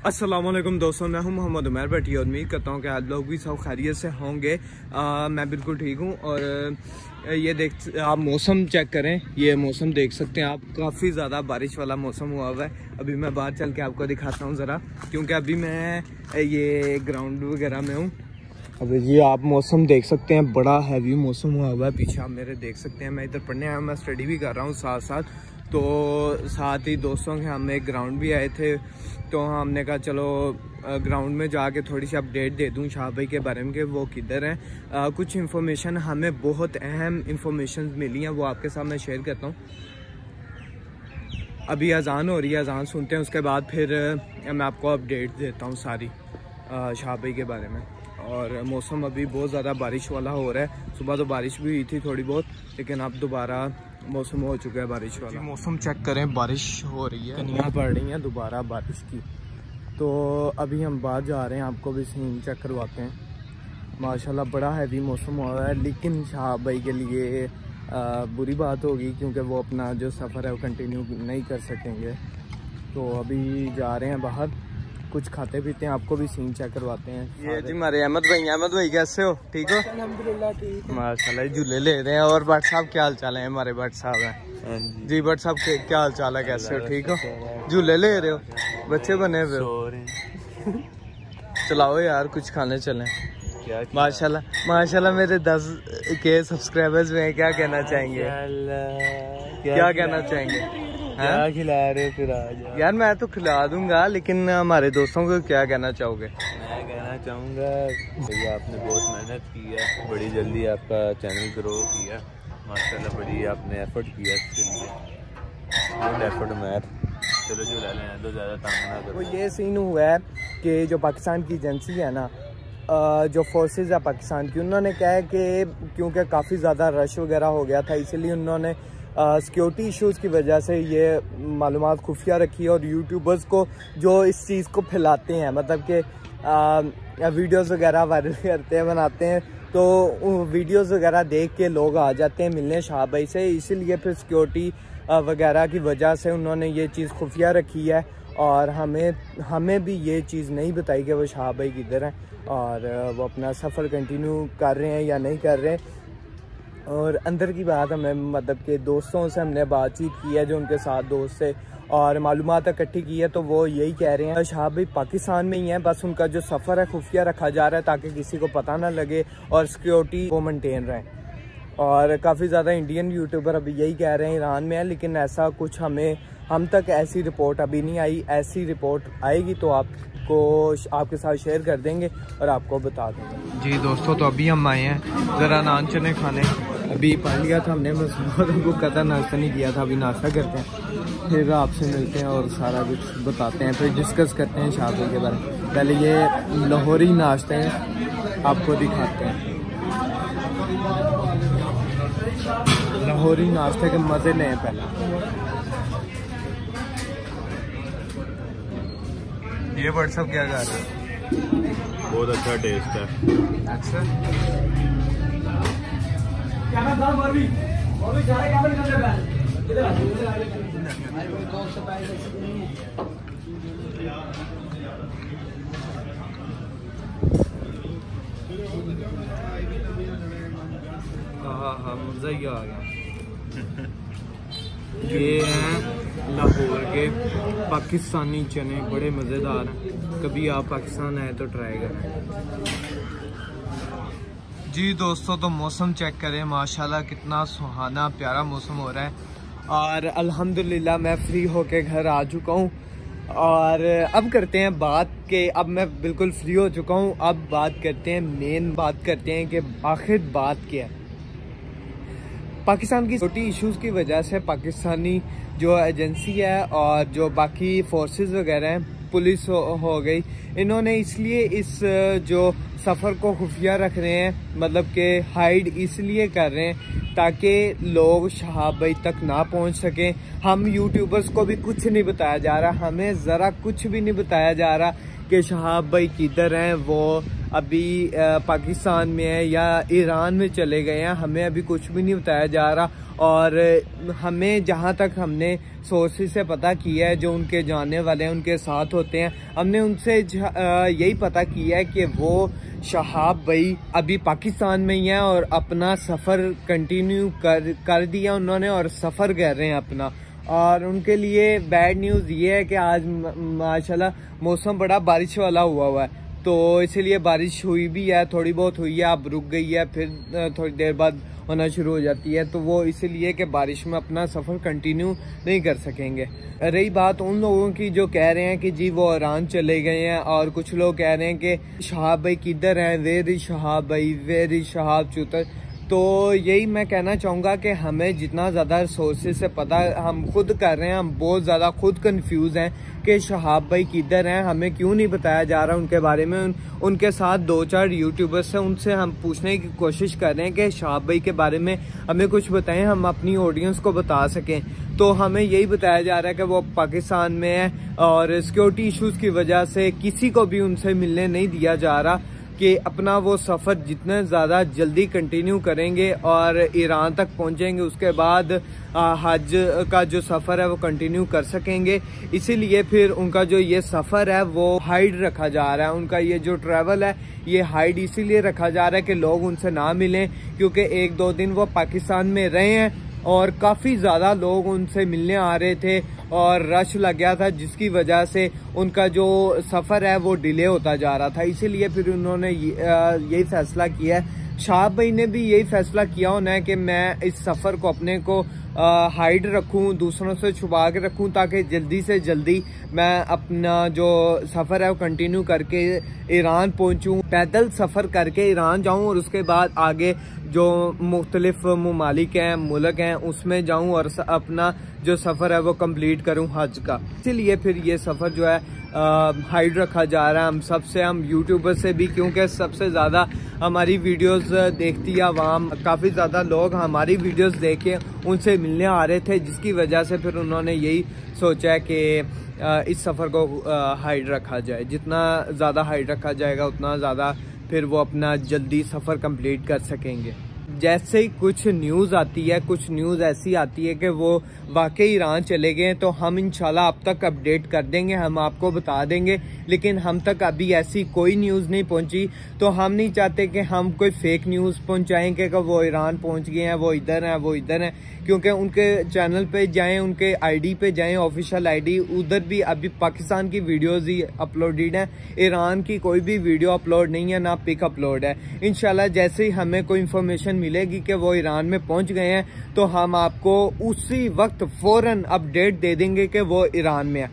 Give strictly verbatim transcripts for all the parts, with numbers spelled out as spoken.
अस्सलामुअलैकुम दोस्तों, मैं हूं मोहम्मद उमर भट्टी और उम्मीद करता हूं कि आप लोग भी सब खैरियत से होंगे। आ, मैं बिल्कुल ठीक हूं। और ये देख आप मौसम चेक करें, ये मौसम देख सकते हैं आप, काफ़ी ज़्यादा बारिश वाला मौसम हुआ हुआ है। अभी मैं बाहर चल के आपको दिखाता हूं ज़रा, क्योंकि अभी मैं ये ग्राउंड वगैरह में हूँ। अभी ये आप मौसम देख सकते हैं, बड़ा हैवी मौसम हुआ हुआ है। पीछे आप मेरे देख सकते हैं, मैं इधर पढ़ने आया हूँ, मैं स्टडी भी कर रहा हूँ साथ साथ। तो साथ ही दोस्तों के हम एक ग्राउंड भी आए थे, तो हमने कहा चलो ग्राउंड में जाके थोड़ी सी अपडेट दे दूं शाह भाई के बारे में कि वो किधर हैं। कुछ इन्फॉर्मेशन हमें बहुत अहम इन्फॉर्मेशन मिली हैं, वो आपके साथ मैं शेयर करता हूँ। अभी अजान हो रही है, अजान सुनते हैं, उसके बाद फिर मैं आपको अपडेट देता हूँ सारी शाह भाई के बारे में। और मौसम अभी बहुत ज़्यादा बारिश वाला हो रहा है। सुबह तो बारिश भी हुई थी थोड़ी बहुत, लेकिन अब दोबारा मौसम हो चुका है बारिश वाला। मौसम चेक करें, बारिश हो रही है, कनियाँ पड़ रही हैं दोबारा बारिश की। तो अभी हम बाहर जा रहे हैं, आपको भी सीन चेक करवाते हैं। माशाल्लाह बड़ा हैवी मौसम हो रहा है, लेकिन शाह भाई के लिए आ, बुरी बात होगी, क्योंकि वो अपना जो सफ़र है वो कंटिन्यू नहीं कर सकेंगे। तो अभी जा रहे हैं बाहर, कुछ खाते पीते हैं, आपको भी सीन चेक करवाते हैं। ये जी हमारे अहमद भाई, अहमद भाई कैसे हो? ठीक हो? अल्हम्दुलिल्लाह ठीक। माशाल्लाह झूले ले रहे हैं। और भट्ट साहब क्या हाल चाल है? हमारे भट्ट साहब हैं जी। भट्ट साहब क्या हाल चाल है, कैसे हो? ठीक हो? झूले ले रहे हो, बच्चे बने हुए हो? चलाओ यार, कुछ खाने चलें। माशाल्लाह माशाल्लाह मेरे दस के सब्सक्राइबर्स में, क्या कहना चाहेंगे? क्या कहना चाहेंगे? क्या खिला रहे हो फिर? आज यार मैं तो खिला दूंगा, लेकिन हमारे दोस्तों को क्या कहना चाहोगे? मैं कहना चाहूँगा भैया आपने बहुत मेहनत की है, बड़ी जल्दी आपका चैनल ग्रो किया माशाल्लाह, बड़ी आपने एफर्ट किया इसके लिए, एफर्ट मैथ। चलो जो ले लें तो ज़्यादा तंग ना करो। वो ये सीन हुआ है कि जो पाकिस्तान की एजेंसी है ना, जो फोर्सेस है पाकिस्तान की, उन्होंने कहा है कि क्योंकि काफ़ी ज़्यादा रश वगैरह हो गया था, इसलिए उन्होंने सिक्योरिटी इश्यूज़ की वजह से ये मालूमात खुफिया रखी है। और यूट्यूबर्स को जो इस चीज़ को फैलाते हैं, मतलब कि वीडियोस वगैरह वायरल करते हैं, बनाते हैं, तो वीडियोस वगैरह देख के लोग आ जाते हैं मिलने शाह भाई से। इसीलिए फिर सिक्योरिटी वगैरह की वजह से उन्होंने ये चीज़ खुफिया रखी है, और हमें हमें भी ये चीज़ नहीं बताई कि वो शाह भाई किधर हैं और वो अपना सफ़र कंटिन्यू कर रहे हैं या नहीं कर रहे हैं। और अंदर की बात, हमें मतलब कि दोस्तों से हमने बातचीत की है, जो उनके साथ दोस्त से, और मालूमात इकट्ठी की है, तो वो यही कह रहे हैं शाह भाई पाकिस्तान में ही हैं, बस उनका जो सफ़र है खुफिया रखा जा रहा है ताकि किसी को पता ना लगे और सिक्योरिटी को मेंटेन रहे। और काफ़ी ज़्यादा इंडियन यूट्यूबर अभी यही कह रहे हैं ईरान में है, लेकिन ऐसा कुछ हमें हम तक ऐसी रिपोर्ट अभी नहीं आई। ऐसी रिपोर्ट आएगी तो आपको आपके साथ शेयर कर देंगे और आपको बता देंगे। जी दोस्तों, तो अभी हम आए हैं ज़रा नान चने खाने। अभी पढ़ लिया था हमने, बस बहुत कदा नाश्ता नहीं किया था, अभी नाश्ता करते हैं, फिर आपसे मिलते हैं और सारा कुछ बताते हैं, फिर डिस्कस करते हैं शाह भाई के बारे में। पहले ये लाहौरी नाश्ते हैं, आपको दिखाते हैं। लाहौरी नाश्ते के मज़े लें पहले। ये व्हाट्सअप क्या जा रहा है? बहुत अच्छा टेस्ट है। अच्छा, हाँ हाँ मज़ा ही आ गया। ये हैं लाहौर के पाकिस्तानी चने, बड़े मज़ेदार हैं। कभी आप पाकिस्तान आए तो ट्राई करें। जी दोस्तों, तो मौसम चेक करें, माशाल्लाह कितना सुहाना प्यारा मौसम हो रहा है। और अल्हम्दुलिल्लाह मैं फ्री होके घर आ चुका हूँ, और अब करते हैं बात के, अब मैं बिल्कुल फ्री हो चुका हूँ, अब बात करते हैं, मेन बात करते हैं कि आखिर बात क्या है। पाकिस्तान की छोटी इश्यूज़ की वजह से पाकिस्तानी जो एजेंसी है और जो बाकी फोर्सेस वगैरह हैं, पुलिस हो, हो गई, इन्होंने इसलिए इस जो सफ़र को खुफिया रख रहे हैं, मतलब कि हाइड इसलिए कर रहे हैं ताकि लोग शाह भाई तक ना पहुंच सकें। हम यूट्यूबर्स को भी कुछ नहीं बताया जा रहा, हमें ज़रा कुछ भी नहीं बताया जा रहा कि शाह भाई किधर हैं, वो अभी पाकिस्तान में है या ईरान में चले गए हैं, हमें अभी कुछ भी नहीं बताया जा रहा। और हमें जहाँ तक हमने सोर्सेज से पता किया है, जो उनके जानने वाले हैं, उनके साथ होते हैं, हमने उनसे यही पता किया है कि वो शहाब भाई अभी पाकिस्तान में ही है और अपना सफ़र कंटिन्यू कर कर दिया उन्होंने और सफ़र कर रहे हैं अपना। और उनके लिए बैड न्यूज़ ये है कि आज माशाल्लाह मौसम बड़ा बारिश वाला हुआ हुआ है, तो इसीलिए बारिश हुई भी है, थोड़ी बहुत हुई है, अब रुक गई है, फिर थोड़ी देर बाद होना शुरू हो जाती है। तो वो इसीलिए कि बारिश में अपना सफ़र कंटिन्यू नहीं कर सकेंगे। रही बात उन लोगों की जो कह रहे हैं कि जी वो ईरान चले गए हैं, और कुछ लोग कह रहे हैं कि शहाब भाई किधर हैं, वेर इज शहाब भाई, वेर इज शहाब चूतर। तो यही मैं कहना चाहूँगा कि हमें जितना ज़्यादा सोर्सेज से पता हम खुद कर रहे हैं, हम बहुत ज़्यादा खुद कंफ्यूज हैं कि शहाब भाई किधर हैं, हमें क्यों नहीं बताया जा रहा उनके बारे में। उन, उनके साथ दो चार यूट्यूबर्स हैं, उनसे हम पूछने की कोशिश कर रहे हैं कि शहाब भाई के बारे में हमें कुछ बताएं, हम अपनी ऑडियंस को बता सकें। तो हमें यही बताया जा रहा है कि वो पाकिस्तान में है और सिक्योरिटी इश्यूज़ की वजह से किसी को भी उनसे मिलने नहीं दिया जा रहा, कि अपना वो सफ़र जितना ज़्यादा जल्दी कंटिन्यू करेंगे और ईरान तक पहुंचेंगे, उसके बाद हज का जो सफ़र है वो कंटिन्यू कर सकेंगे। इसीलिए फिर उनका जो ये सफ़र है वो हाइड रखा जा रहा है, उनका ये जो ट्रैवल है ये हाइड इसीलिए रखा जा रहा है कि लोग उनसे ना मिलें, क्योंकि एक दो दिन वो पाकिस्तान में रहे हैं और काफ़ी ज़्यादा लोग उनसे मिलने आ रहे थे और रश लग गया था, जिसकी वजह से उनका जो सफ़र है वो डिले होता जा रहा था। इसीलिए फिर उन्होंने यही फैसला किया है। शहाब भाई ने भी यही फैसला किया होना है कि मैं इस सफ़र को अपने को हाइड रखूं, दूसरों से छुपा के रखूं, ताकि जल्दी से जल्दी मैं अपना जो सफ़र है वो कंटिन्यू करके ईरान पहुंचूं, पैदल सफ़र करके ईरान जाऊं और उसके बाद आगे जो मुख्तलिफ ममालिक हैं, मुल्क हैं, उसमें जाऊं और अपना जो सफ़र है वो कंप्लीट करूं हज का। इसीलिए फिर ये सफ़र जो है हाइड रखा जा रहा है हम सबसे, हम यूट्यूबर से भी, क्योंकि सबसे ज़्यादा हमारी वीडियोस देखती है आवाम, काफ़ी ज़्यादा लोग हमारी वीडियोस देखे उनसे मिलने आ रहे थे, जिसकी वजह से फिर उन्होंने यही सोचा है कि इस सफ़र को हाइड रखा जाए। जितना ज़्यादा हाइड रखा जाएगा उतना ज़्यादा फिर वो अपना जल्दी सफ़र कंप्लीट कर सकेंगे। जैसे ही कुछ न्यूज़ आती है, कुछ न्यूज़ ऐसी आती है कि वो वाकई ईरान चले गए, तो हम इंशाल्लाह आप तक अपडेट कर देंगे, हम आपको बता देंगे। लेकिन हम तक अभी ऐसी कोई न्यूज़ नहीं पहुंची, तो हम नहीं चाहते कि हम कोई फेक न्यूज़ पहुंचाएं कि वो ईरान पहुंच गए हैं, वो इधर हैं, वो इधर हैं। क्योंकि उनके चैनल पे जाएं, उनके आईडी पे जाएं, ऑफिशियल आईडी, उधर भी अभी पाकिस्तान की वीडियोज़ ही अपलोडेड हैं, ईरान की कोई भी वीडियो अपलोड नहीं है, ना पिक अपलोड है। इंशाल्लाह जैसे ही हमें कोई इन्फॉर्मेशन मिलेगी कि वो ईरान में पहुंच गए हैं, तो हम आपको उसी वक्त फौरन अपडेट दे देंगे कि वो ईरान में है।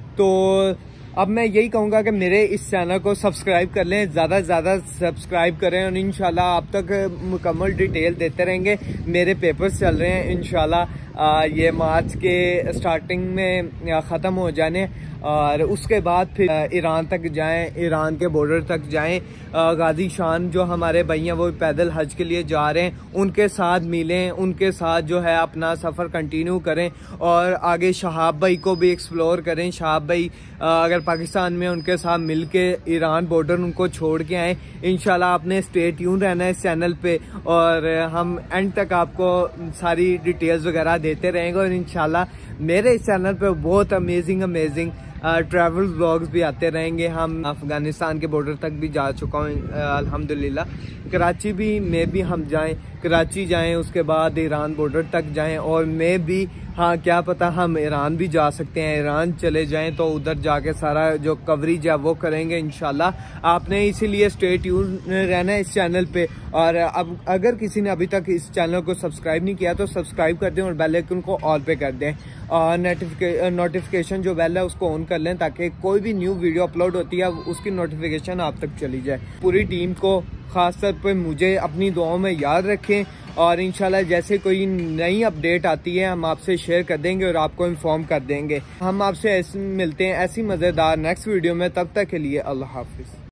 तो अब मैं यही कहूँगा कि मेरे इस चैनल को सब्सक्राइब कर लें, ज़्यादा से ज़्यादा सब्सक्राइब करें और इंशाल्लाह आप तक मुकम्मल डिटेल देते रहेंगे। मेरे पेपर्स चल रहे हैं इंशाल्लाह ये मार्च के स्टार्टिंग में ख़त्म हो जाने, और उसके बाद फिर ईरान तक जाएं, ईरान के बॉर्डर तक जाएं। गाजी शान जो हमारे भाई हैं वो पैदल हज के लिए जा रहे हैं, उनके साथ मिलें, उनके साथ जो है अपना सफ़र कंटिन्यू करें और आगे शहाब भाई को भी एक्सप्लोर करें। शहाब भाई अगर पाकिस्तान में उनके साथ मिल के ईरान बॉर्डर उनको छोड़ के आएँ। इंशाल्लाह आपने स्टे ट्यून रहना है इस चैनल पे और हम एंड तक आपको सारी डिटेल्स वगैरह देते रहेंगे। और इंशाल्लाह मेरे इस चैनल पे बहुत अमेजिंग अमेजिंग ट्रैवल व्लॉग्स भी आते रहेंगे। हम अफगानिस्तान के बॉर्डर तक भी जा चुका हूँ अल्हम्दुलिल्लाह, कराची भी में भी हम जाएं, कराची जाएं, उसके बाद ईरान बॉर्डर तक जाएं, और मैं भी हाँ क्या पता हम ईरान भी जा सकते हैं, ईरान चले जाएं तो उधर जाके सारा जो कवरेज है वो करेंगे इंशाल्लाह। आपने इसीलिए स्टे ट्यून रहना है इस चैनल पे। और अब अगर किसी ने अभी तक इस चैनल को सब्सक्राइब नहीं किया तो सब्सक्राइब कर दें और बेल आइकन को ऑल पे कर दें, और नोटिफिके नोटिफिकेशन जो बेल है उसको ऑन कर लें, ताकि कोई भी न्यू वीडियो अपलोड होती है उसकी नोटिफिकेशन आप तक चली जाए। पूरी टीम को खास तौर पे मुझे अपनी दुआओं में याद रखें, और इंशाल्लाह जैसे कोई नई अपडेट आती है हम आपसे शेयर कर देंगे और आपको इन्फॉर्म कर देंगे। हम आपसे ऐसे मिलते हैं ऐसी मज़ेदार नेक्स्ट वीडियो में, तब तक के लिए अल्लाह हाफिज़।